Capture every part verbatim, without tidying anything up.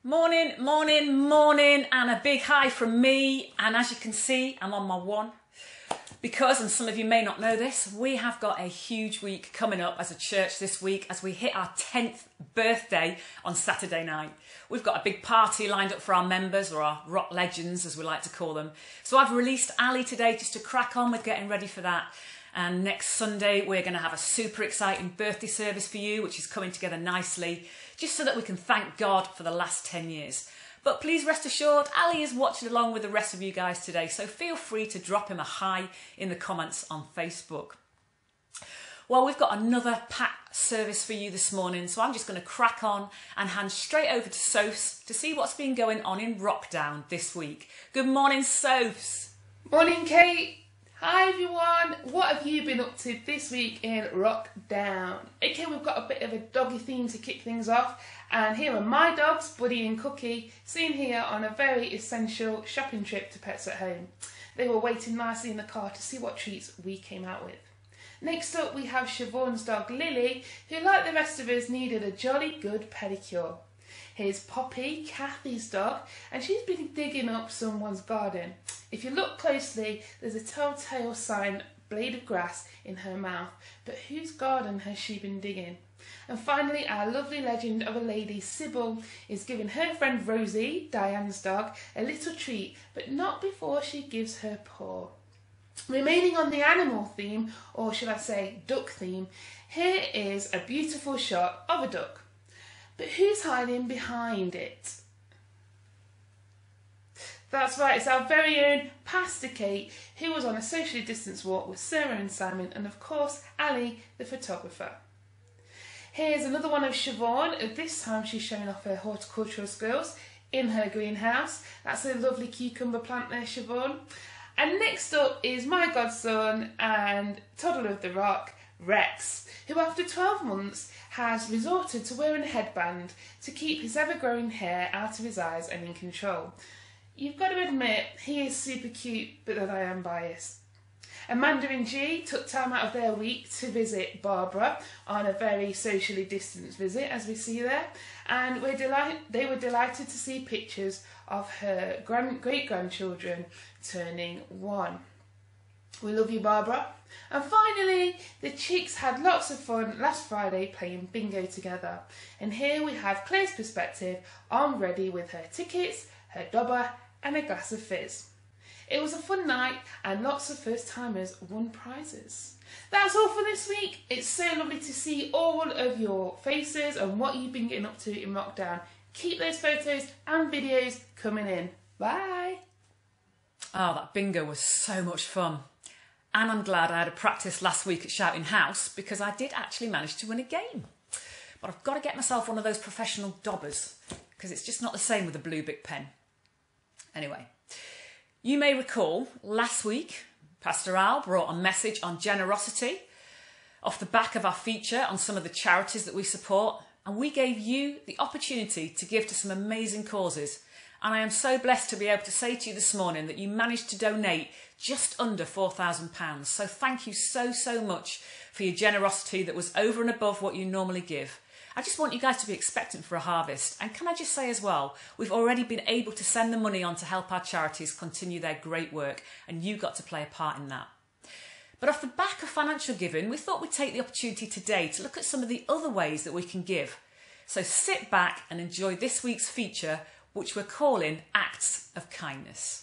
Morning, morning, morning, and a big hi from me. And as you can see, I'm on my one. Because, and some of you may not know this, we have got a huge week coming up as a church this week as we hit our tenth birthday on Saturday night. We've got a big party lined up for our members, or our rock legends as we like to call them. So I've released Ali today just to crack on with getting ready for that. And next Sunday we're going to have a super exciting birthday service for you, which is coming together nicely, just so that we can thank God for the last ten years. But please rest assured, Ali is watching along with the rest of you guys today, so feel free to drop him a hi in the comments on Facebook. Well, we've got another packed service for you this morning, so I'm just going to crack on and hand straight over to Sophs to see what's been going on in Rockdown this week. Good morning, Sophs. Morning, Kate. Hi everyone, what have you been up to this week in Rockdown? Okay, we've got a bit of a doggy theme to kick things off, and here are my dogs, Buddy and Cookie, seen here on a very essential shopping trip to Pets at Home. They were waiting nicely in the car to see what treats we came out with. Next up we have Siobhan's dog Lily, who like the rest of us needed a jolly good pedicure. Here's Poppy, Kathy's dog, and she's been digging up someone's garden. If you look closely, there's a telltale sign, blade of grass, in her mouth. But whose garden has she been digging? And finally, our lovely legend of a lady, Sybil, is giving her friend Rosie, Diane's dog, a little treat, but not before she gives her paw. Remaining on the animal theme, or should I say duck theme, here is a beautiful shot of a duck. But who's hiding behind it? That's right, it's our very own Pastor Kate, who was on a socially distanced walk with Sarah and Simon, and of course Ali, the photographer. Here's another one of Siobhan. This time she's showing off her horticultural skills in her greenhouse. That's a lovely cucumber plant there, Siobhan. And next up is my godson and toddler of the rock, Rex, who after twelve months has resorted to wearing a headband to keep his ever-growing hair out of his eyes and in control. You've got to admit, he is super cute, but that I am biased. Amanda and G took time out of their week to visit Barbara on a very socially distanced visit, as we see there, and we're delight they were delighted to see pictures of her grand great-grandchildren turning one. We love you, Barbara. And finally, the chicks had lots of fun last Friday playing bingo together. And here we have Claire's perspective on Ready with her tickets, her dobber and a glass of fizz. It was a fun night and lots of first timers won prizes. That's all for this week. It's so lovely to see all of your faces and what you've been getting up to in Rockdown. Keep those photos and videos coming in. Bye. Oh, that bingo was so much fun. And I'm glad I had a practice last week at Shouting House because I did actually manage to win a game. But I've got to get myself one of those professional dobbers because it's just not the same with a blue Bic pen. Anyway, you may recall last week Pastor Al brought a message on generosity off the back of our feature on some of the charities that we support, and we gave you the opportunity to give to some amazing causes. And I am so blessed to be able to say to you this morning that you managed to donate just under four thousand pounds. So thank you so, so much for your generosity that was over and above what you normally give. I just want you guys to be expectant for a harvest. And can I just say as well, we've already been able to send the money on to help our charities continue their great work, and you got to play a part in that. But off the back of financial giving, we thought we'd take the opportunity today to look at some of the other ways that we can give. So sit back and enjoy this week's feature, which we're calling Acts of Kindness.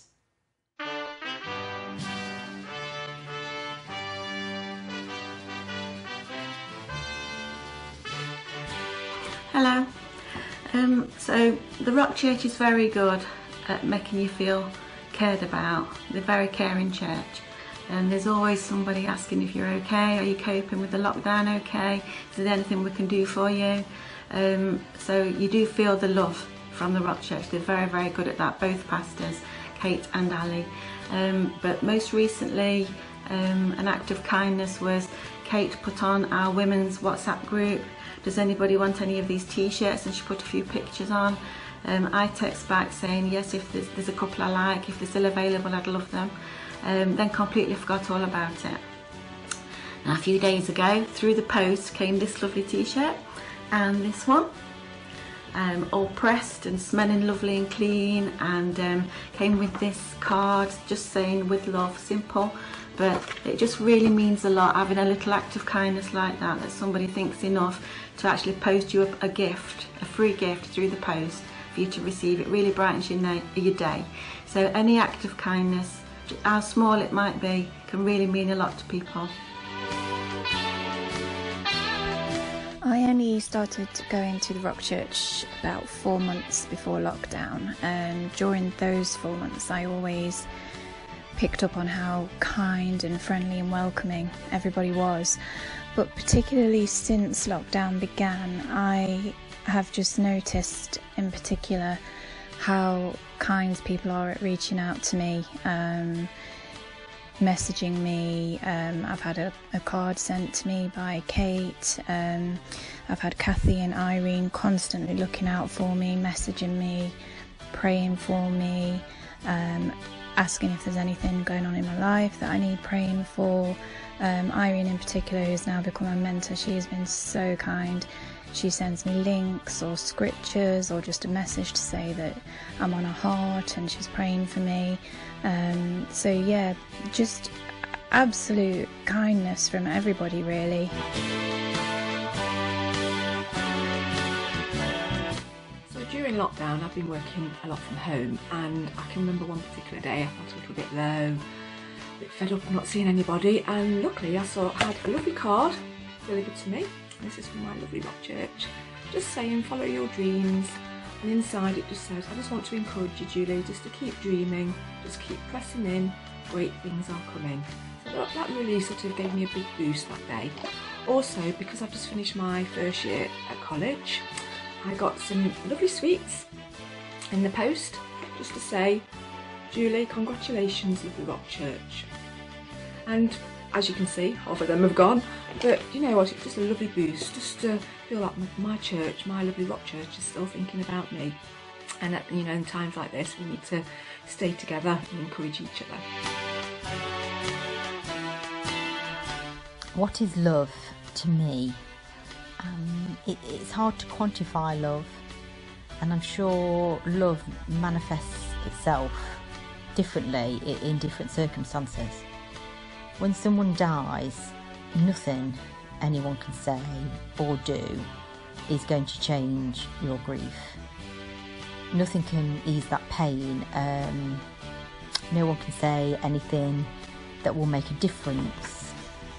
Hello. Um, so the Rock Church is very good at making you feel cared about. They're a very caring church, and there's always somebody asking if you're okay. Are you coping with the lockdown okay? Is there anything we can do for you? Um, so you do feel the love from the Rock Church. They're very, very good at that, both pastors, Kate and Ali. Um, but most recently, um, an act of kindness was Kate put on our women's WhatsApp group, does anybody want any of these t-shirts? And she put a few pictures on. Um, I text back saying, yes, if there's, there's a couple I like, if they're still available, I'd love them. Um, then completely forgot all about it. Now, a few days ago, through the post came this lovely t-shirt and this one. um, all pressed and smelling lovely and clean, and um, came with this card just saying with love, simple, but it just really means a lot having a little act of kindness like that, that somebody thinks enough to actually post you a, a gift, a free gift through the post for you to receive. It really brightens your, na- your day. So any act of kindness, how small it might be, can really mean a lot to people. I only started going to the Rock Church about four months before lockdown, and during those four months I always picked up on how kind and friendly and welcoming everybody was. But particularly since lockdown began, I have just noticed in particular how kind people are at reaching out to me, um, messaging me. um, I've had a, a card sent to me by Kate. um, I've had Kathy and Irene constantly looking out for me, messaging me, praying for me, um, asking if there's anything going on in my life that I need praying for. um, Irene in particular, who's now become my mentor, she has been so kind. She sends me links or scriptures or just a message to say that I'm on her heart and she's praying for me. Um, so yeah, just absolute kindness from everybody really. So during lockdown I've been working a lot from home, and I can remember one particular day I felt a little bit low, a bit fed up of not seeing anybody, and luckily I saw I had a lovely card, really good to me. This is from my lovely Rock Church, just saying follow your dreams, and inside it just says, I just want to encourage you, Julie, just to keep dreaming, just keep pressing in, great things are coming. So that, that really sort of gave me a big boost that day. Also, because I've just finished my first year at college, I got some lovely sweets in the post just to say, Julie, congratulations, lovely Rock Church. And as you can see, half of them have gone, but you know what, it's just a lovely boost, just to feel like my church, my lovely Rock Church, is still thinking about me. And at, you know, in times like this, we need to stay together and encourage each other. What is love to me? Um, it, it's hard to quantify love, and I'm sure love manifests itself differently in, in different circumstances. When someone dies, nothing anyone can say or do is going to change your grief. Nothing can ease that pain. Um, no one can say anything that will make a difference.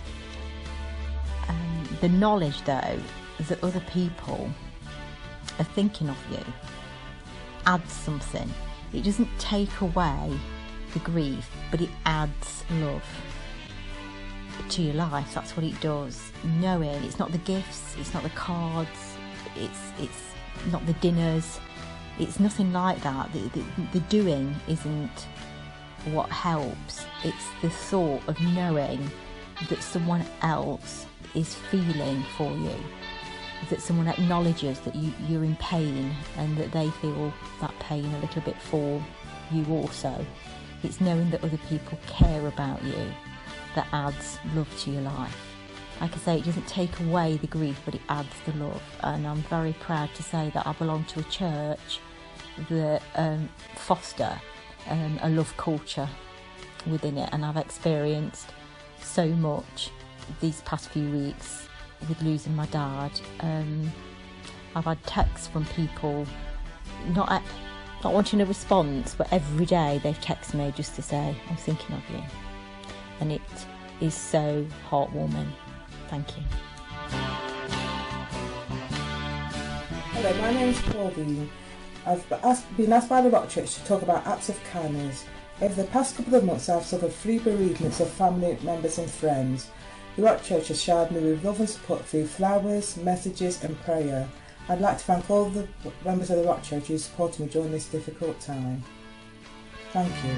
Um, the knowledge, though, that other people are thinking of you adds something. It doesn't take away the grief, but it adds love to your life. That's what it does. Knowing it's not the gifts, it's not the cards, it's it's not the dinners, it's nothing like that. The, the, the doing isn't what helps. It's the thought of knowing that someone else is feeling for you, that someone acknowledges that you, you're in pain, and that they feel that pain a little bit for you also. It's knowing that other people care about you that adds love to your life. Like I say, it doesn't take away the grief, but it adds the love. And I'm very proud to say that I belong to a church that um, foster um, a love culture within it, and I've experienced so much these past few weeks with losing my dad. Um, I've had texts from people not at, not wanting a response, but every day they've texted me just to say, I'm thinking of you. And it is so heartwarming. Thank you. Hello, my name is Paul Bean. I've asked, been asked by the Rock Church to talk about acts of kindness. Over the past couple of months I've suffered three bereavements of family members and friends. The Rock Church has showered me with love and support through flowers, messages and prayer. I'd like to thank all the members of the Rock Church who supported me during this difficult time. Thank you.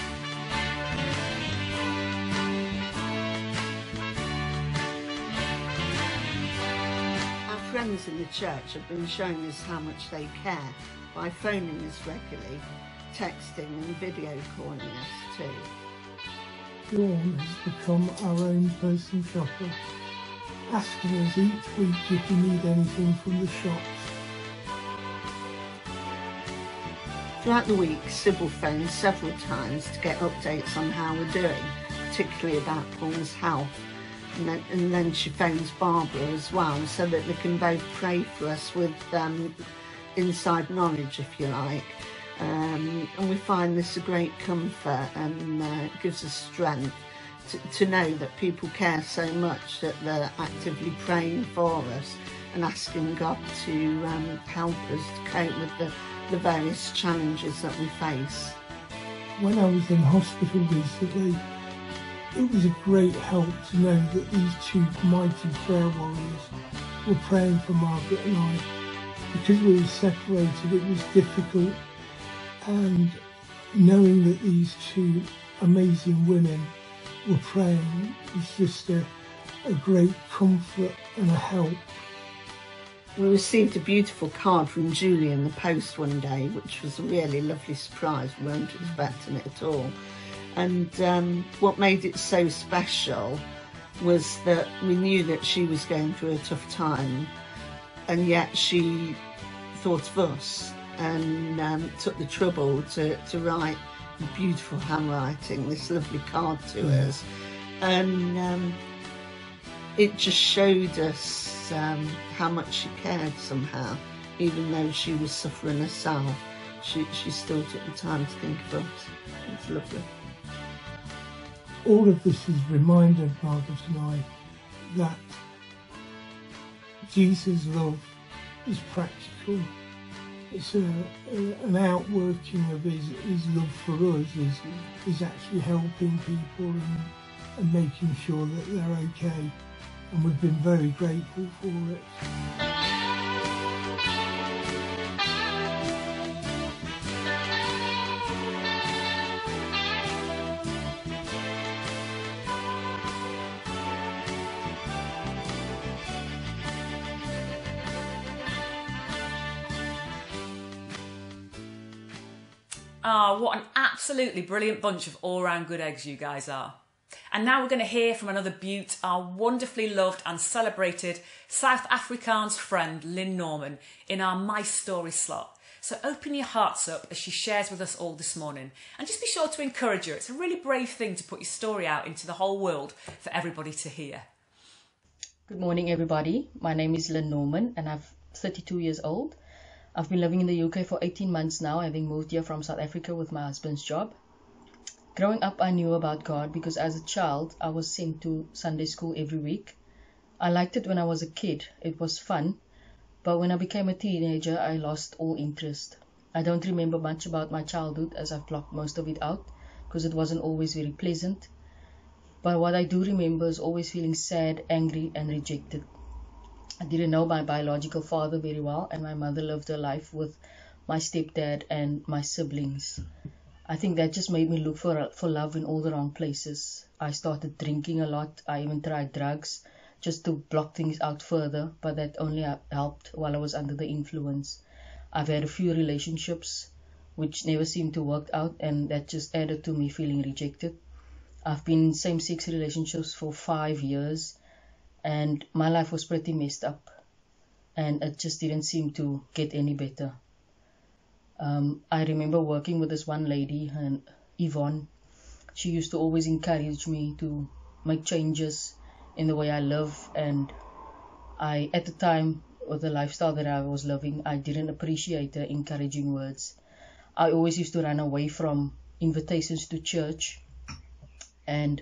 Friends in the church have been showing us how much they care by phoning us regularly, texting and video calling us too. Dawn has become our own personal shopper, asking us each week if we need anything from the shops. Throughout the week, Sybil phones several times to get updates on how we're doing, particularly about Paul's health. And then, and then she phones Barbara as well, so that they can both pray for us with um, inside knowledge, if you like. Um, and we find this a great comfort, and uh, it gives us strength to, to know that people care so much that they're actively praying for us and asking God to um, help us to cope with the, the various challenges that we face. When I was in hospital recently, it was a great help to know that these two mighty prayer warriors were praying for Margaret and I. Because we were separated, it was difficult, and knowing that these two amazing women were praying was just a, a great comfort and a help. We received a beautiful card from Julie in the post one day, which was a really lovely surprise. We weren't expecting it at all. And um, what made it so special was that we knew that she was going through a tough time, and yet she thought of us and um, took the trouble to, to write in beautiful handwriting this lovely card to mm. us. And um, it just showed us um, how much she cared somehow. Even though she was suffering herself, she, she still took the time to think of us. It's lovely. All of this has reminded Margaret and I that Jesus' love is practical. It's a, a, an outworking of his, his love for us, is, is actually helping people and, and making sure that they're okay. And we've been very grateful for it. Ah, oh, what an absolutely brilliant bunch of all-round good eggs you guys are. And now we're going to hear from another beaut, our wonderfully loved and celebrated South Afrikaans friend Lynn Norman in our My Story slot. So open your hearts up as she shares with us all this morning, and just be sure to encourage her. It's a really brave thing to put your story out into the whole world for everybody to hear. Good morning, everybody. My name is Lynn Norman and I'm thirty-two years old. I've been living in the U K for eighteen months now, having moved here from South Africa with my husband's job. Growing up, I knew about God because as a child, I was sent to Sunday school every week. I liked it when I was a kid. It was fun. But when I became a teenager, I lost all interest. I don't remember much about my childhood, as I've blocked most of it out because it wasn't always very pleasant. But what I do remember is always feeling sad, angry and rejected. I didn't know my biological father very well, and my mother lived her life with my stepdad and my siblings. I think that just made me look for for love in all the wrong places. I started drinking a lot. I even tried drugs just to block things out further, but that only helped while I was under the influence. I've had a few relationships which never seemed to work out, and that just added to me feeling rejected. I've been in same-sex relationships for five years. And my life was pretty messed up, and it just didn't seem to get any better. Um, I remember working with this one lady, and Yvonne. She used to always encourage me to make changes in the way I live, and I, at the time, with the lifestyle that I was living, I didn't appreciate her encouraging words. I always used to run away from invitations to church, and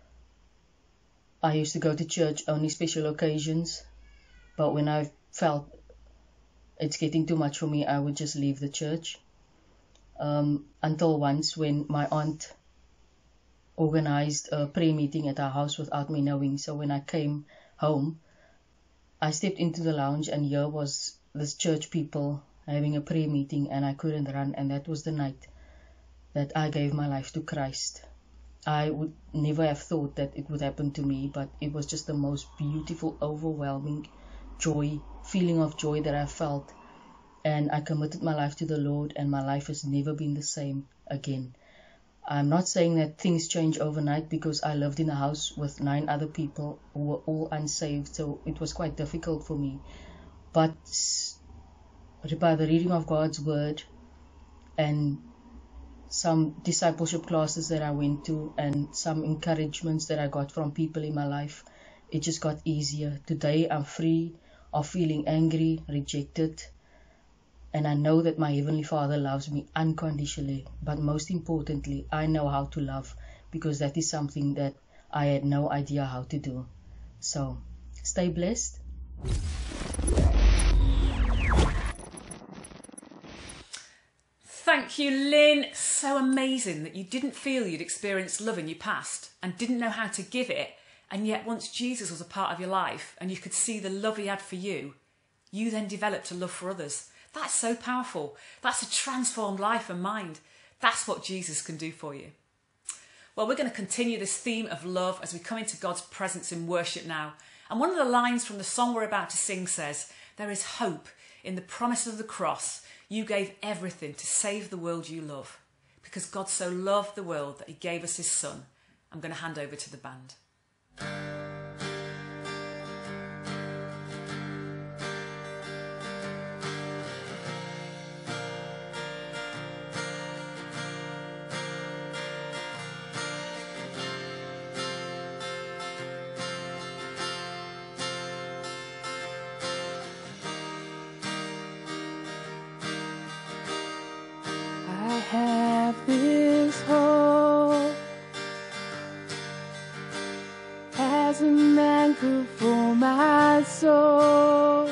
I used to go to church only special occasions, but when I felt it's getting too much for me, I would just leave the church. Um, until once when my aunt organized a prayer meeting at our house without me knowing. So when I came home, I stepped into the lounge, and here was this church people having a prayer meeting, and I couldn't run, and that was the night that I gave my life to Christ. I would never have thought that it would happen to me, but it was just the most beautiful, overwhelming joy, feeling of joy that I felt. And I committed my life to the Lord, and my life has never been the same again. I'm not saying that things change overnight, because I lived in a house with nine other people who were all unsaved, so it was quite difficult for me. But by the reading of God's word, and some discipleship classes that I went to and some encouragements that I got from people in my life, it just got easier. Today I'm free of feeling angry, rejected, and I know that my Heavenly Father loves me unconditionally. But most importantly, I know how to love, because that is something that I had no idea how to do. So, stay blessed. Thank you, Lynn. So amazing that you didn't feel you'd experienced love in your past and didn't know how to give it, and yet once Jesus was a part of your life and you could see the love he had for you, you then developed a love for others. That's so powerful. That's a transformed life and mind. That's what Jesus can do for you. Well, we're going to continue this theme of love as we come into God's presence in worship now. And one of the lines from the song we're about to sing says, "There is hope in the promise of the cross. You gave everything to save the world you love. Because God so loved the world that he gave us his son." I'm going to hand over to the band. I have this hope as an anchor for my soul.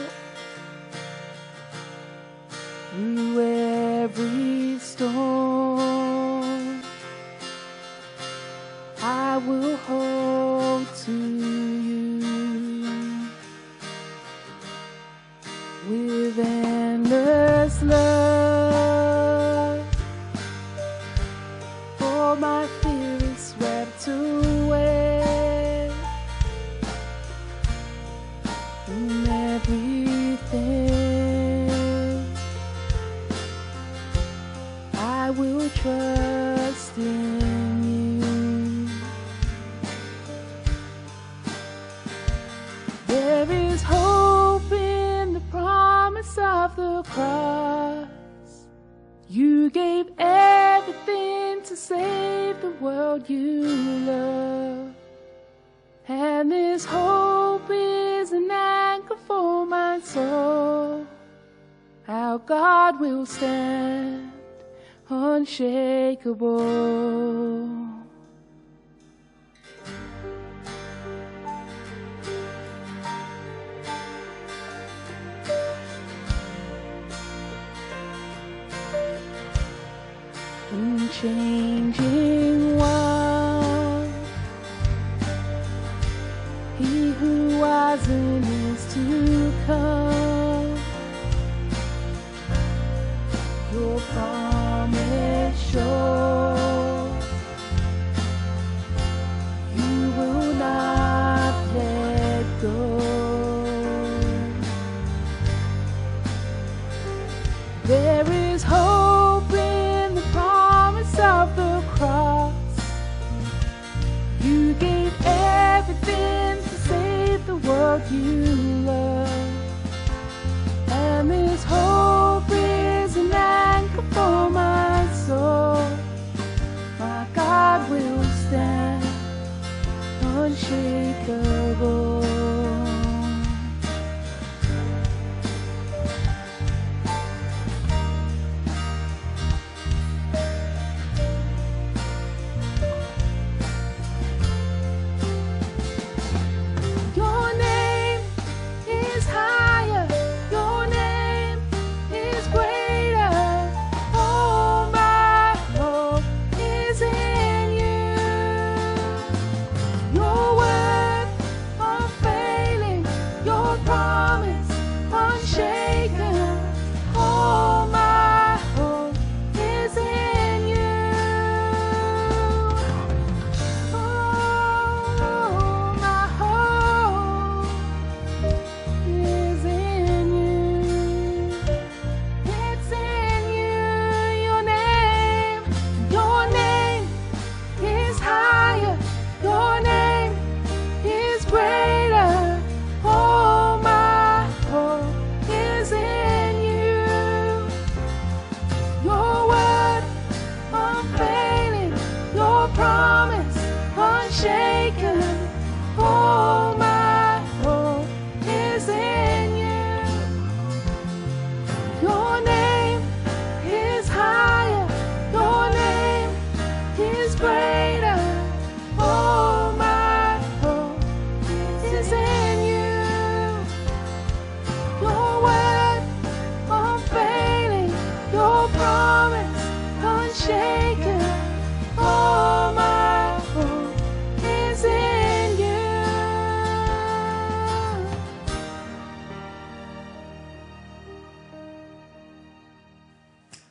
Through every storm, I will hold to you with endless love. For my fear is swept away in everything. I will trust in you. There is hope in the promise of the cross. You gave everything to save the world you love. And this hope is an anchor for my soul. Our God will stand unshakable. Unchanging one, he who was and is to come. Your promise sure, you will not let go. There is hope in the promise of the cross. You gave everything to save the world you love. And this hope is an anchor for my soul. My God will stand unshakable. Your name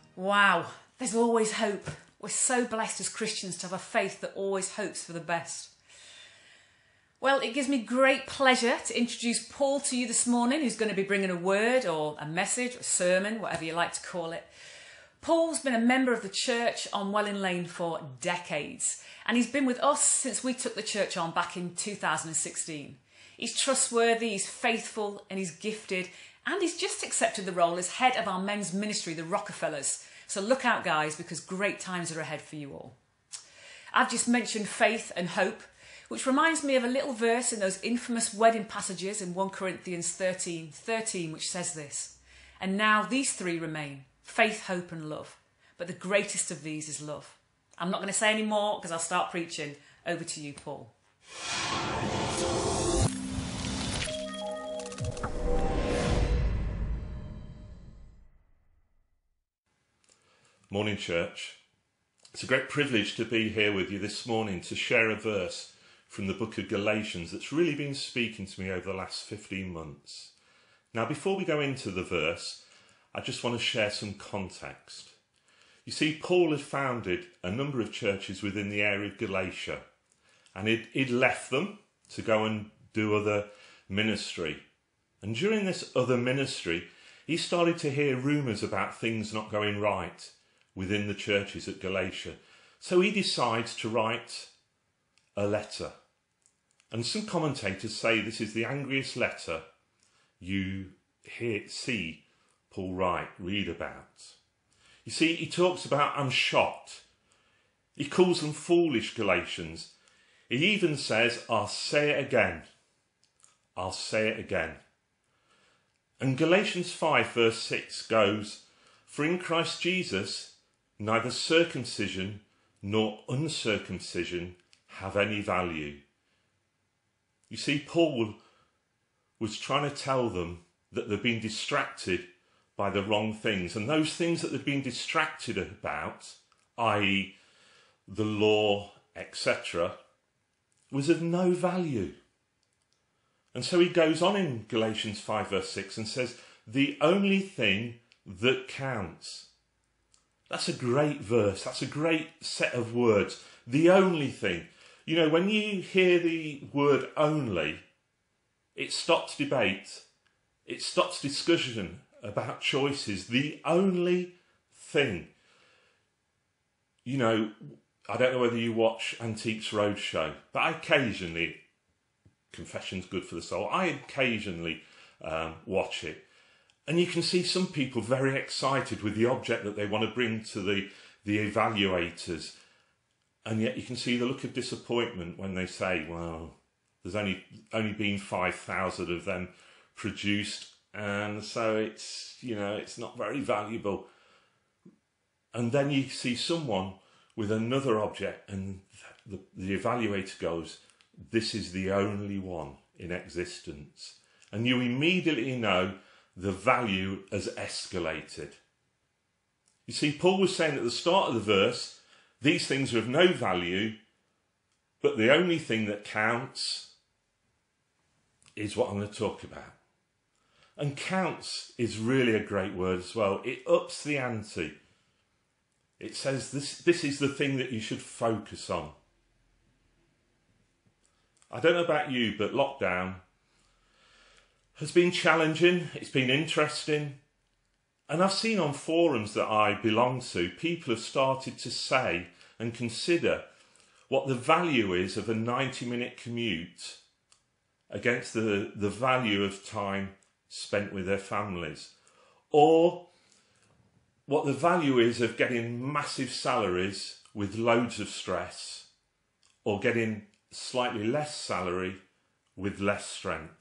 Wow, there's always hope. We're so blessed as Christians to have a faith that always hopes for the best. Well, it gives me great pleasure to introduce Paul to you this morning, who's going to be bringing a word or a message, or a sermon, whatever you like to call it. Paul's been a member of the church on Welling Lane for decades, and he's been with us since we took the church on back in two thousand sixteen. He's trustworthy, he's faithful, and he's gifted, and he's just accepted the role as head of our men's ministry, the Rockefellers. So look out, guys, because great times are ahead for you all. I've just mentioned faith and hope, which reminds me of a little verse in those infamous wedding passages in First Corinthians thirteen thirteen, which says this: "And now these three remain, faith, hope and love. But the greatest of these is love." I'm not going to say any more because I'll start preaching. Over to you, Paul. Morning, church. It's a great privilege to be here with you this morning to share a verse from the book of Galatians that's really been speaking to me over the last fifteen months. Now, before we go into the verse, I just want to share some context. You see, Paul had founded a number of churches within the area of Galatia, and he'd, he'd left them to go and do other ministry. And during this other ministry, he started to hear rumours about things not going right within the churches at Galatia. So he decides to write a letter. And some commentators say this is the angriest letter you hear, see Paul write, read about. You see, he talks about, "I'm shocked." He calls them foolish Galatians. He even says, "I'll say it again. I'll say it again." And Galatians five verse six goes, "For in Christ Jesus, neither circumcision nor uncircumcision have any value." You see, Paul was trying to tell them that they've been distracted by the wrong things. And those things that they've been distracted about, that is the law, et cetera, was of no value. And so he goes on in Galatians five verse six and says, the only thing that counts. That's a great verse. That's a great set of words. The only thing. You know, when you hear the word only, it stops debate. It stops discussion about choices. The only thing. You know, I don't know whether you watch Antiques Roadshow, but I occasionally, confession's good for the soul, I occasionally um, watch it. And you can see some people very excited with the object that they want to bring to the, the evaluators. And yet you can see the look of disappointment when they say, well, there's only only been five thousand of them produced, and so it's, you know, it's not very valuable. And then you see someone with another object, and the, the evaluator goes, this is the only one in existence. And you immediately know the value has escalated. You see, Paul was saying at the start of the verse, these things are of no value, but the only thing that counts is what I'm going to talk about. And counts is really a great word as well. It ups the ante. It says this, this is the thing that you should focus on. I don't know about you, but lockdown has been challenging. It's been interesting. And I've seen on forums that I belong to, people have started to say and consider what the value is of a ninety minute commute against the, the value of time spent with their families. Or what the value is of getting massive salaries with loads of stress, or getting slightly less salary with less strength.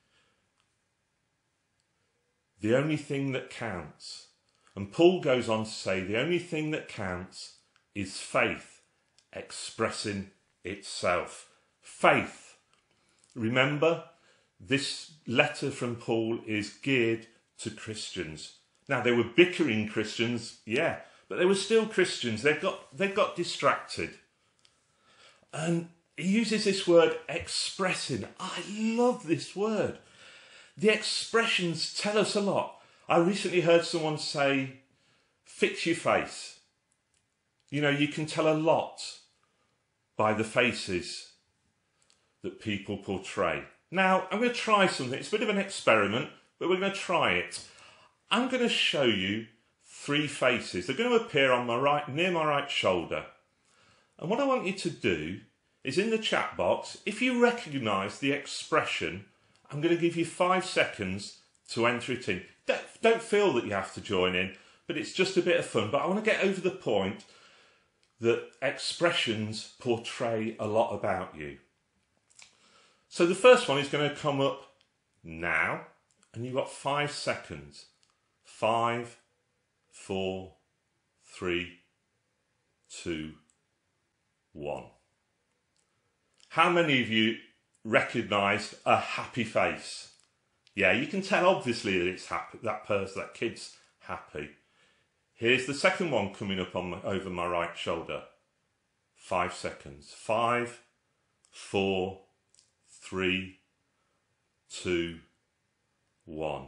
The only thing that counts, and Paul goes on to say, the only thing that counts is faith expressing itself. Faith. Remember, this letter from Paul is geared to Christians. Now, they were bickering Christians, yeah, but they were still Christians. They got, they got distracted. And he uses this word, expressing. I love this word. The expressions tell us a lot. I recently heard someone say fix your face. You know, you can tell a lot by the faces that people portray. Now, I'm going to try something. It's a bit of an experiment, but we're going to try it. I'm going to show you three faces. They're going to appear on my right, near my right shoulder. And what I want you to do is in the chat box, if you recognise the expression, I'm going to give you five seconds to enter it in. Don't, don't feel that you have to join in, but it's just a bit of fun. But I want to get over the point that expressions portray a lot about you. So the first one is going to come up now, and you've got five seconds. Five, four, three, two, one. How many of you recognised a happy face? Yeah, you can tell obviously that it's happy, that person, that kid's happy. Here's the second one coming up on my, over my right shoulder. Five seconds. Five, four, three, two, one.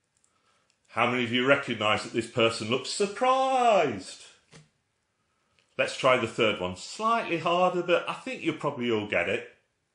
How many of you recognise that this person looks surprised? Let's try the third one. Slightly harder, but I think you'll probably all get it.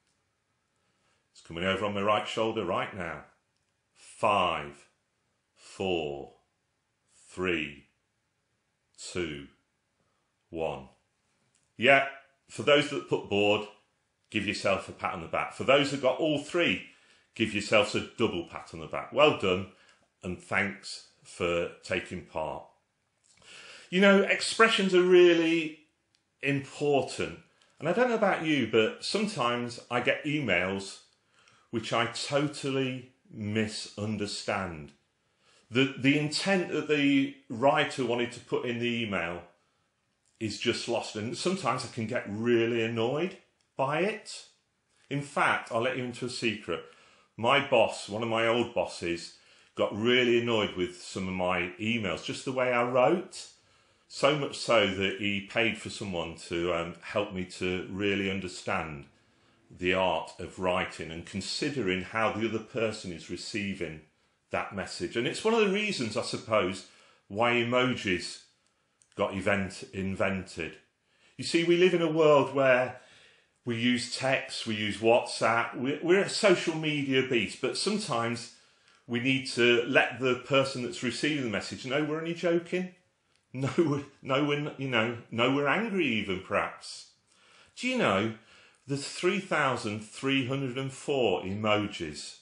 It's coming over on my right shoulder right now. Five, four, three, two, one. Yeah, for those that put bored, give yourself a pat on the back. For those that got all three, give yourselves a double pat on the back. Well done, and thanks for taking part. You know, expressions are really important. And I don't know about you, but sometimes I get emails which I totally misunderstand. The, the intent that the writer wanted to put in the email is just lost. And sometimes I can get really annoyed by it. In fact, I'll let you into a secret. My boss, one of my old bosses, got really annoyed with some of my emails, just the way I wrote. So much so that he paid for someone to um, help me to really understand the art of writing and considering how the other person is receiving that message. And it's one of the reasons, I suppose, why emojis got event invented. You see, we live in a world where we use text, we use WhatsApp, we're, we're a social media beast, but sometimes we need to let the person that's receiving the message know we're only joking. No, we're, no, we're, you know, no, we're angry even, perhaps. Do you know there's three thousand three hundred four emojis?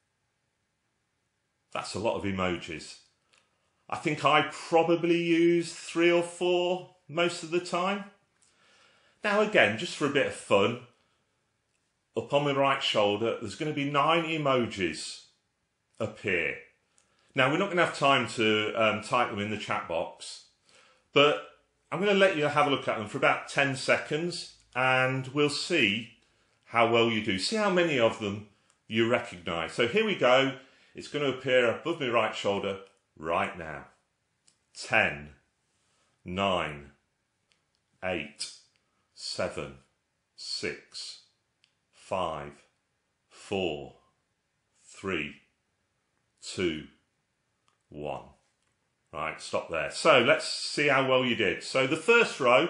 That's a lot of emojis. I think I probably use three or four most of the time. Now again, just for a bit of fun, up on my right shoulder, there's going to be nine emojis appear. Now, we're not going to have time to um, type them in the chat box, but I'm going to let you have a look at them for about ten seconds and we'll see how well you do. See how many of them you recognise. So here we go. It's going to appear above my right shoulder right now. ten, nine, eight, seven, six, five, four, three, two, one. Right, stop there. So let's see how well you did. So the first row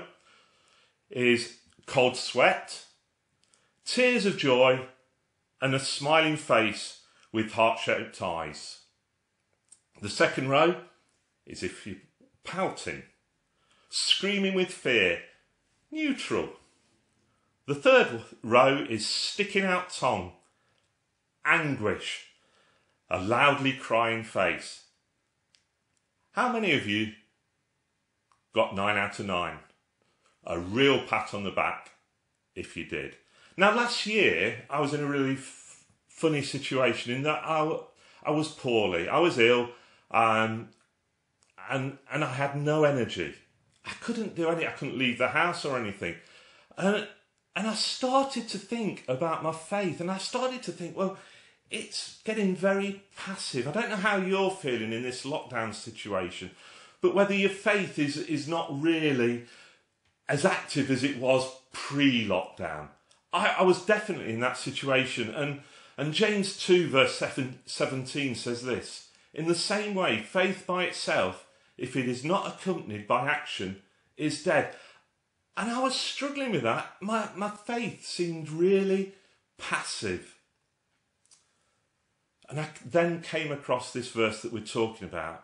is cold sweat, tears of joy, and a smiling face with heart-shaped eyes. The second row is if you're pouting, screaming with fear, neutral. The third row is sticking out tongue, anguish, a loudly crying face. How many of you got nine out of nine? A real pat on the back if you did. Now, last year, I was in a really f- funny situation in that I, I was poorly. I was ill, um, and, and I had no energy. I couldn't do any, I couldn't leave the house or anything. And, and I started to think about my faith, and I started to think, well, it's getting very passive. I don't know how you're feeling in this lockdown situation, but whether your faith is, is not really as active as it was pre-lockdown. I, I was definitely in that situation. And, and James two verse seven, seventeen says this: in the same way, faith by itself if it is not accompanied by action, is dead. And I was struggling with that. My, my faith seemed really passive. And I then came across this verse that we're talking about.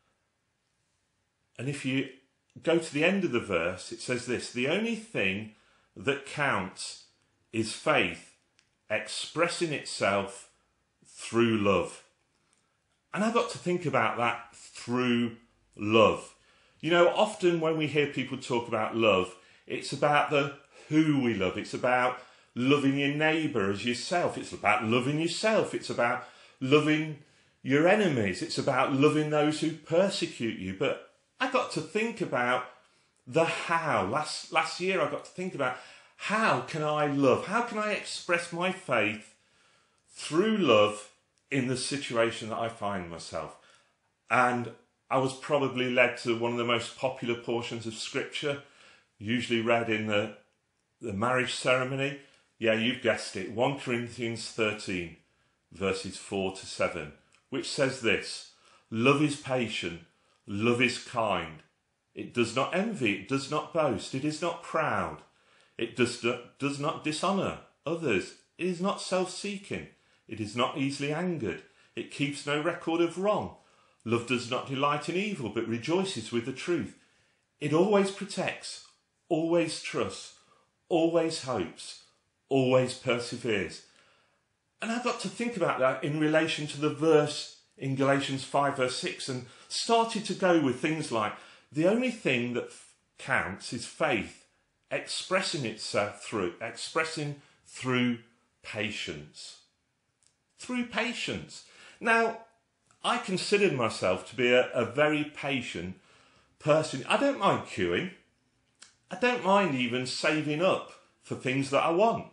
And if you go to the end of the verse, it says this: the only thing that counts is faith expressing itself through love. And I got to think about that, through love. You know, often when we hear people talk about love, it's about the who we love. It's about loving your neighbour as yourself. It's about loving yourself. It's about loving your enemies. It's about loving those who persecute you. But I got to think about the how. Last, last year I got to think about, how can I love? How can I express my faith through love in the situation that I find myself? And I was probably led to one of the most popular portions of Scripture, usually read in the, the marriage ceremony. Yeah, you've guessed it. First Corinthians thirteen, verses four to seven, which says this: love is patient, love is kind. It does not envy, it does not boast, it is not proud. It does not, does not dishonour others. It is not self-seeking. It is not easily angered. It keeps no record of wrong. Love does not delight in evil, but rejoices with the truth. It always protects, always trusts, always hopes, always perseveres. And I got to think about that in relation to the verse in Galatians five verse six, and started to go with things like, the only thing that f- counts is faith expressing itself through, expressing through patience. Through patience. Now, I considered myself to be a, a very patient person. I don't mind queuing. I don't mind even saving up for things that I want.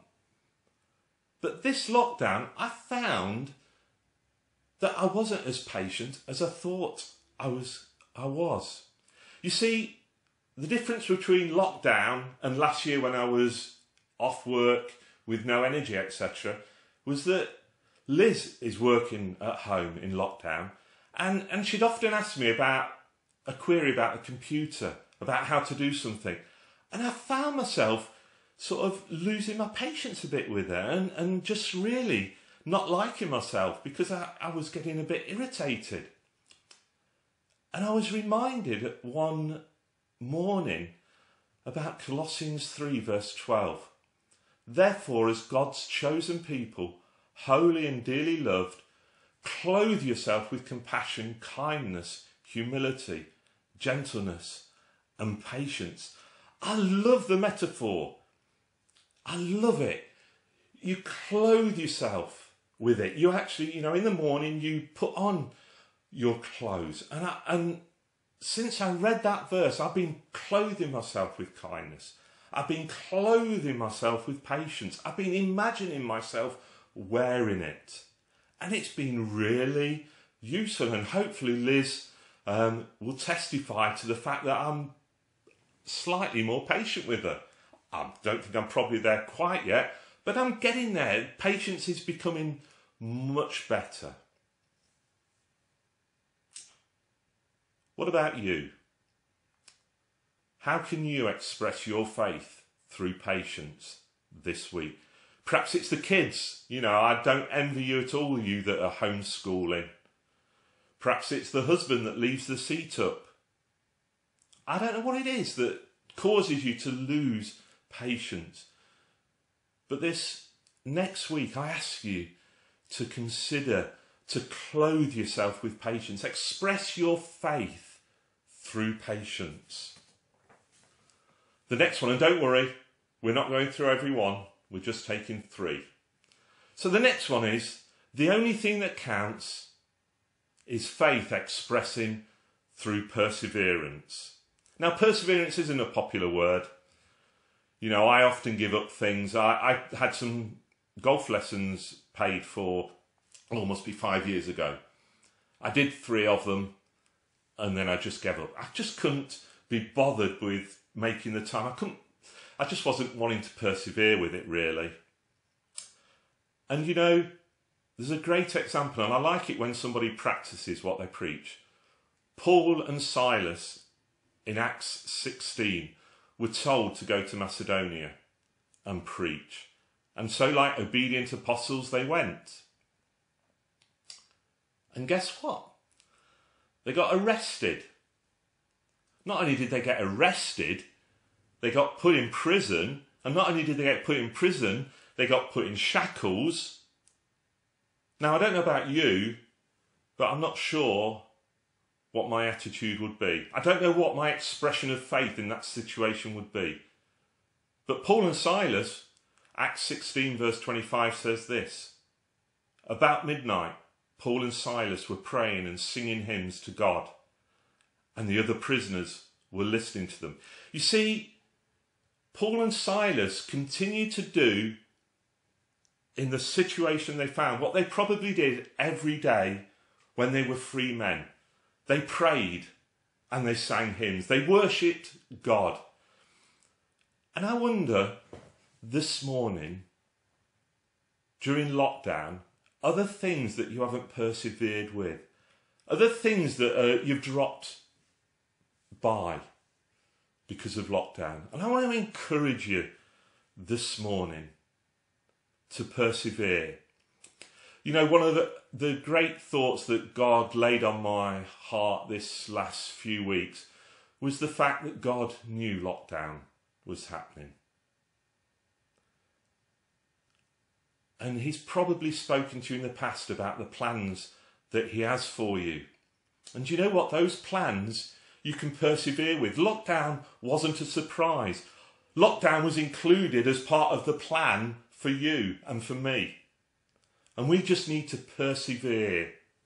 But this lockdown, I found that I wasn't as patient as I thought I was. I was. You see, the difference between lockdown and last year when I was off work with no energy, et cetera, was that Liz is working at home in lockdown, and, and she'd often ask me about a query about the computer, about how to do something. And I found myself sort of losing my patience a bit with her, and, and just really not liking myself because I, I was getting a bit irritated. And I was reminded one morning about Colossians three verse twelve. Therefore, as God's chosen people, holy and dearly loved, clothe yourself with compassion, kindness, humility, gentleness, and patience. I love the metaphor. I love it. You clothe yourself with it. You actually, you know, in the morning you put on your clothes. And I, and since I read that verse, I've been clothing myself with kindness. I've been clothing myself with patience. I've been imagining myself wearing it. And it's been really useful. And hopefully Liz um, will testify to the fact that I'm slightly more patient with her. I don't think I'm probably there quite yet, but I'm getting there. Patience is becoming much better. What about you? How can you express your faith through patience this week? Perhaps it's the kids. You know, I don't envy you at all, you that are homeschooling. Perhaps it's the husband that leaves the seat up. I don't know what it is that causes you to lose patience. But this next week, I ask you to consider, to clothe yourself with patience. Express your faith through patience. The next one, and don't worry, we're not going through every one. We're just taking three. So the next one is, the only thing that counts is faith expressing through perseverance. Now, perseverance isn't a popular word. You know, I often give up things. I, I had some golf lessons paid for, oh, must be five years ago. I did three of them, and then I just gave up. I just couldn't be bothered with making the time. I couldn't. I just wasn't wanting to persevere with it, really. And, you know, there's a great example, and I like it when somebody practices what they preach. Paul and Silas in Acts sixteen were told to go to Macedonia and preach. And so, like obedient apostles, they went. And guess what? They got arrested. Not only did they get arrested, they got put in prison. And not only did they get put in prison, they got put in shackles. Now, I don't know about you, but I'm not sure what my attitude would be. I don't know what my expression of faith in that situation would be. But Paul and Silas, Acts sixteen verse twenty-five says this: about midnight, Paul and Silas were praying and singing hymns to God, and the other prisoners were listening to them. You see, Paul and Silas continued to do in the situation they found what they probably did every day when they were free men. They prayed and they sang hymns. They worshipped God. And I wonder, this morning, during lockdown, are there things that you haven't persevered with? Are there things that uh, you've dropped by because of lockdown? And I want to encourage you this morning to persevere. You know, one of the, the great thoughts that God laid on my heart this last few weeks was the fact that God knew lockdown was happening. And he's probably spoken to you in the past about the plans that he has for you. And you know what? Those plans you can persevere with. Lockdown wasn't a surprise. Lockdown was included as part of the plan for you and for me. And we just need to persevere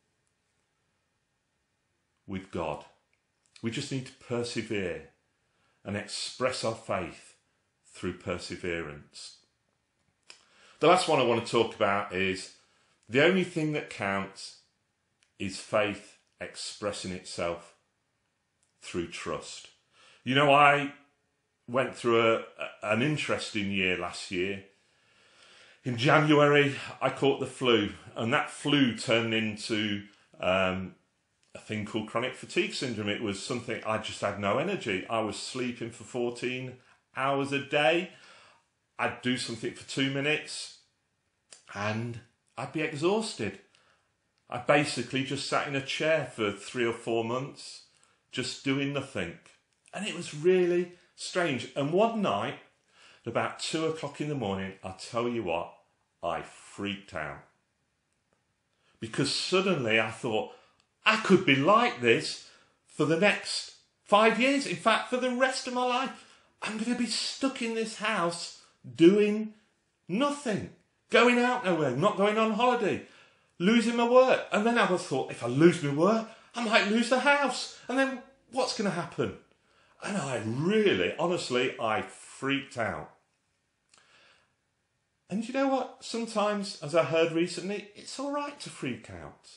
with God. We just need to persevere and express our faith through perseverance. The last one I want to talk about is the only thing that counts is faith expressing itself through trust. You know, I went through a, an interesting year last year. In January, I caught the flu, and that flu turned into um, a thing called chronic fatigue syndrome. It was something I just had no energy. I was sleeping for fourteen hours a day. I'd do something for two minutes and I'd be exhausted. I basically just sat in a chair for three or four months, just doing nothing. And it was really strange. And one night, at about two o'clock in the morning, I tell you what, I freaked out. Because suddenly I thought, I could be like this for the next five years. In fact, for the rest of my life, I'm going to be stuck in this house doing nothing, going out nowhere, not going on holiday, losing my work. And then I thought, if I lose my work, I might lose the house. And then what's going to happen? And I really, honestly, I freaked out. And you know what? Sometimes, as I heard recently, it's all right to freak out.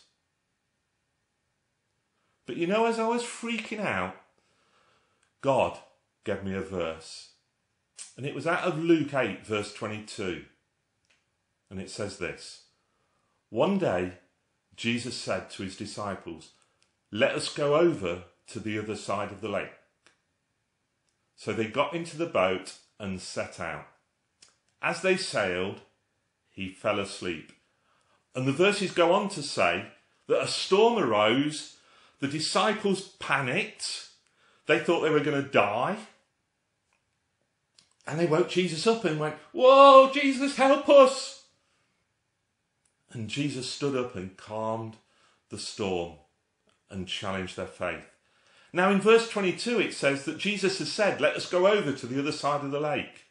But you know, as I was freaking out, God gave me a verse. And it was out of Luke eight, verse twenty-two. And it says this: one day, Jesus said to his disciples, "Let us go over to the other side of the lake." So they got into the boat and set out. As they sailed, he fell asleep. And the verses go on to say that a storm arose, the disciples panicked, they thought they were going to die. And they woke Jesus up and went, "Whoa, Jesus, help us!" And Jesus stood up and calmed the storm and challenged their faith. Now in verse twenty-two it says that Jesus has said, "Let us go over to the other side of the lake."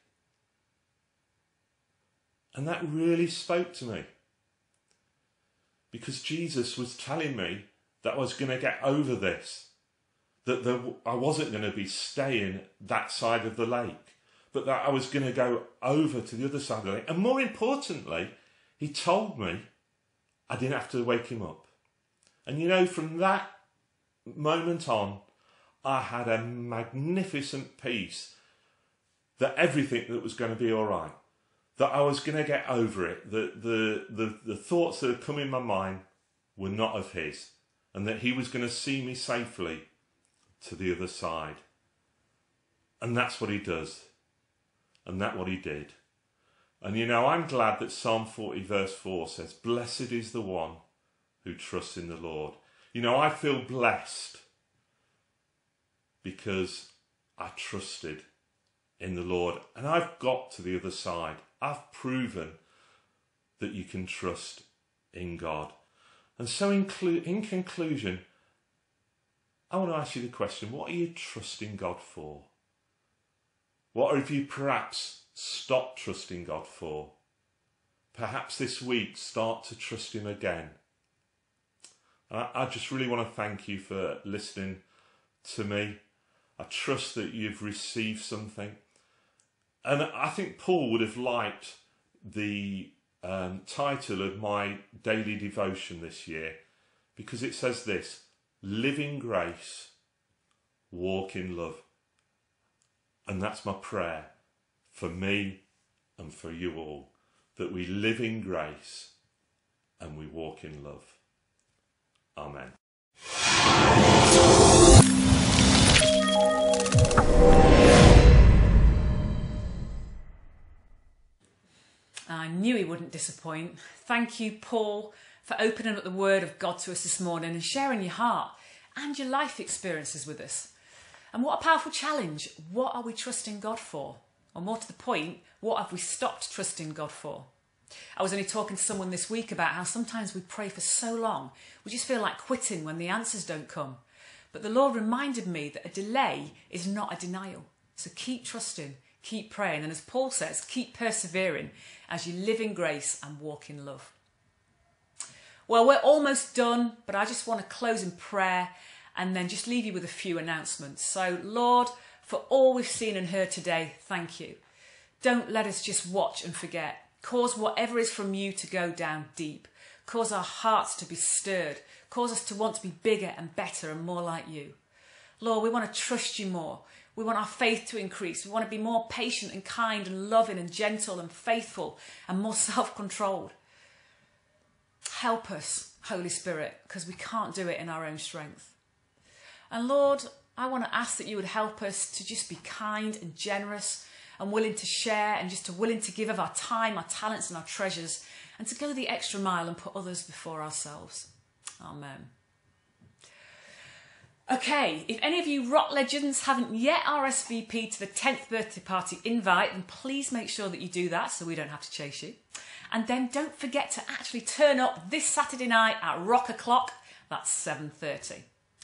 And that really spoke to me. Because Jesus was telling me that I was going to get over this. That there, I wasn't going to be staying that side of the lake. But that I was going to go over to the other side of the lake. And more importantly, he told me I didn't have to wake him up. And you know, from that moment on, I had a magnificent peace that everything that was going to be all right, that I was going to get over it, that the, the, the thoughts that had come in my mind were not of his, and that he was going to see me safely to the other side. And that's what he does. And that's what he did. And you know, I'm glad that Psalm forty verse four says, "Blessed is the one who trusts in the Lord." You know, I feel blessed because I trusted in the Lord, and I've got to the other side. I've proven that you can trust in God. And so in, clu- in conclusion, I want to ask you the question, what are you trusting God for? What have you perhaps stopped trusting God for? Perhaps this week start to trust him again. I, I just really want to thank you for listening to me. I trust that you've received something. And I think Paul would have liked the um, title of my daily devotion this year, because it says this: live in grace, walk in love. And that's my prayer for me and for you all, that we live in grace and we walk in love. Amen. I knew he wouldn't disappoint. Thank you, Paul, for opening up the Word of God to us this morning and sharing your heart and your life experiences with us. And what a powerful challenge. What are we trusting God for? Or more to the point, what have we stopped trusting God for? I was only talking to someone this week about how sometimes we pray for so long, we just feel like quitting when the answers don't come. But the Lord reminded me that a delay is not a denial. So keep trusting, keep praying, and as Paul says, keep persevering as you live in grace and walk in love. Well, we're almost done, but I just want to close in prayer and then just leave you with a few announcements. So, Lord, for all we've seen and heard today, thank you. Don't let us just watch and forget. Cause whatever is from you to go down deep. Cause our hearts to be stirred. Cause us to want to be bigger and better and more like you. Lord, we want to trust you more. We want our faith to increase. We want to be more patient and kind and loving and gentle and faithful and more self-controlled. Help us, Holy Spirit, because we can't do it in our own strength. And Lord, I want to ask that you would help us to just be kind and generous and willing to share and just to willing to give of our time, our talents and our treasures, and to go the extra mile and put others before ourselves. Amen. Okay, if any of you rock legends haven't yet R S V P'd to the tenth birthday party invite, then please make sure that you do that so we don't have to chase you. And then don't forget to actually turn up this Saturday night at Rock O'Clock, that's seven thirty.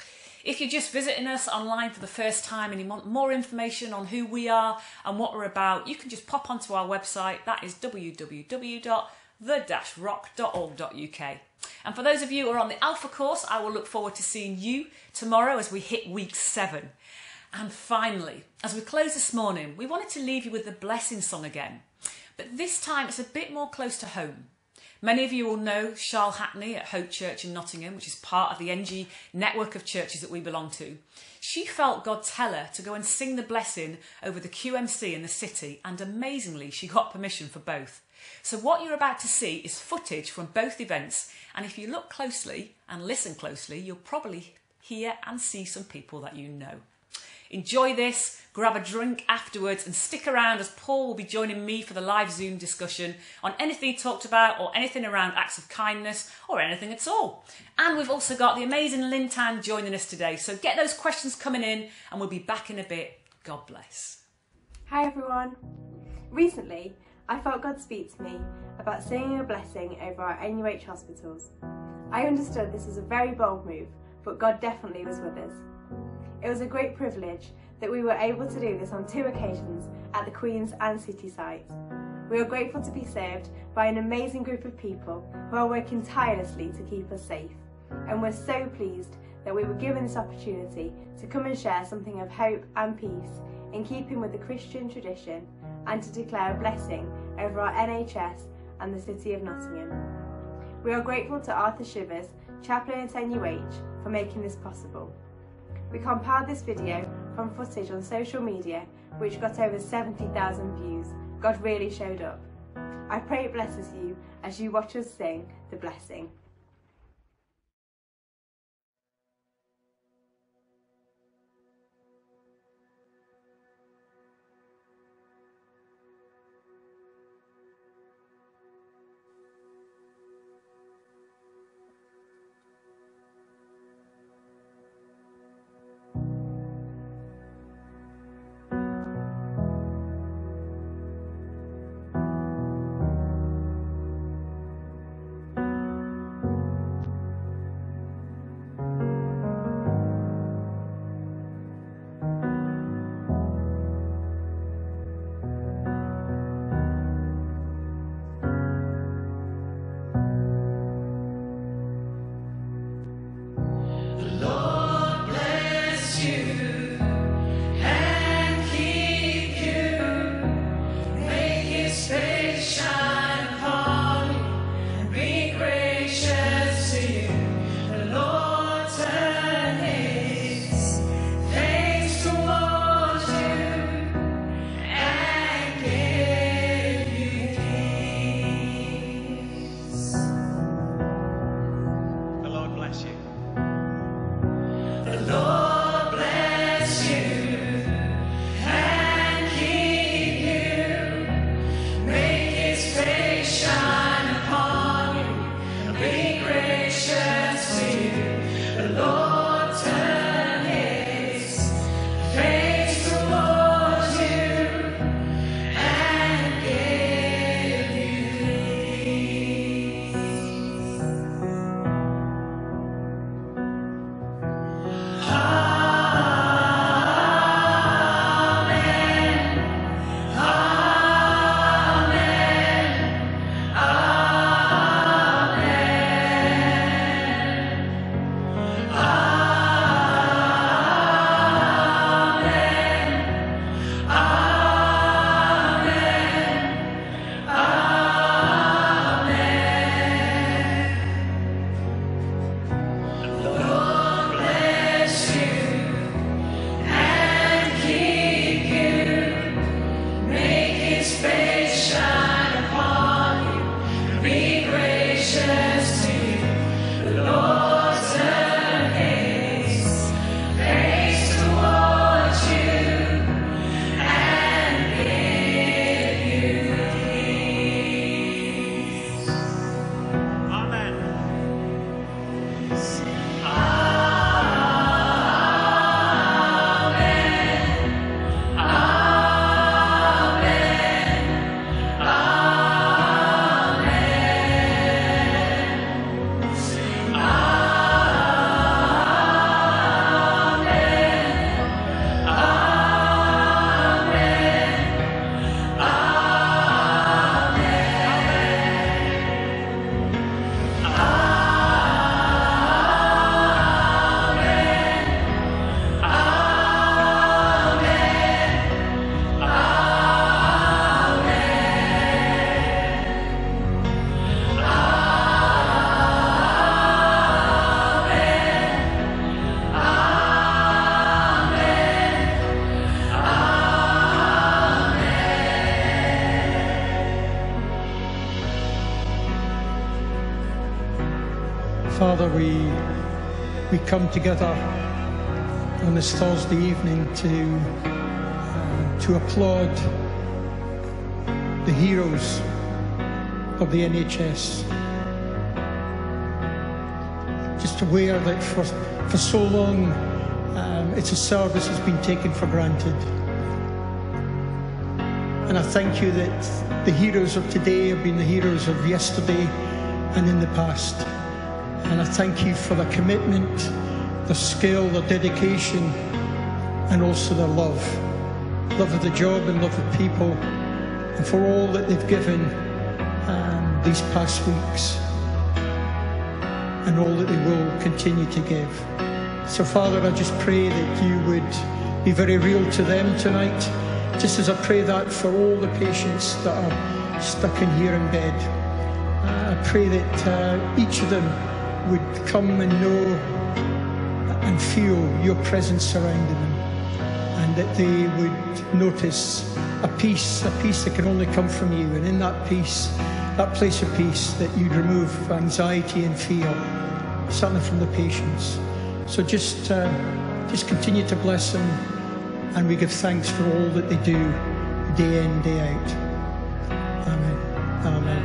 If you're just visiting us online for the first time and you want more information on who we are and what we're about, you can just pop onto our website, that is w w w dot the dash rock dot org dot u k. And for those of you who are on the Alpha course, I will look forward to seeing you tomorrow as we hit week seven. And finally, as we close this morning, we wanted to leave you with the blessing song again. But this time it's a bit more close to home. Many of you will know Charles Hackney at Hope Church in Nottingham, which is part of the N G network of churches that we belong to. She felt God tell her to go and sing the blessing over the Q M C in the city, and amazingly she got permission for both. So what you're about to see is footage from both events, and if you look closely and listen closely, you'll probably hear and see some people that you know. Enjoy this, grab a drink afterwards and stick around as Paul will be joining me for the live Zoom discussion on anything he talked about or anything around acts of kindness or anything at all. And we've also got the amazing Lynn Tan joining us today, so get those questions coming in and we'll be back in a bit. God bless. Hi everyone. Recently, I felt God speak to me about saying a blessing over our N U H hospitals. I understood this was a very bold move, but God definitely was with us. It was a great privilege that we were able to do this on two occasions at the Queen's and City sites. We are grateful to be served by an amazing group of people who are working tirelessly to keep us safe. And we're so pleased that we were given this opportunity to come and share something of hope and peace in keeping with the Christian tradition and to declare a blessing over our N H S and the City of Nottingham. We are grateful to Arthur Shivers, chaplain at N U H, for making this possible. We compiled this video from footage on social media which got over seventy thousand views. God really showed up. I pray it blesses you as you watch us sing the blessing. Father, we we come together on this Thursday evening to uh, to applaud the heroes of the N H S. Just aware that for for so long um, it's a service has been taken for granted. And I thank you that the heroes of today have been the heroes of yesterday and in the past. And I thank you for their commitment, their skill, their dedication, and also their love. Love of the job and love of people, and for all that they've given um, these past weeks, and all that they will continue to give. So Father, I just pray that you would be very real to them tonight, just as I pray that for all the patients that are stuck in here in bed. Uh, I pray that uh, each of them would come and know and feel your presence surrounding them, and that they would notice a peace, a peace that can only come from you, and in that peace, that place of peace, that you'd remove anxiety and fear, certainly from the patients. So just, uh, just continue to bless them, and we give thanks for all that they do, day in, day out. Amen. Amen.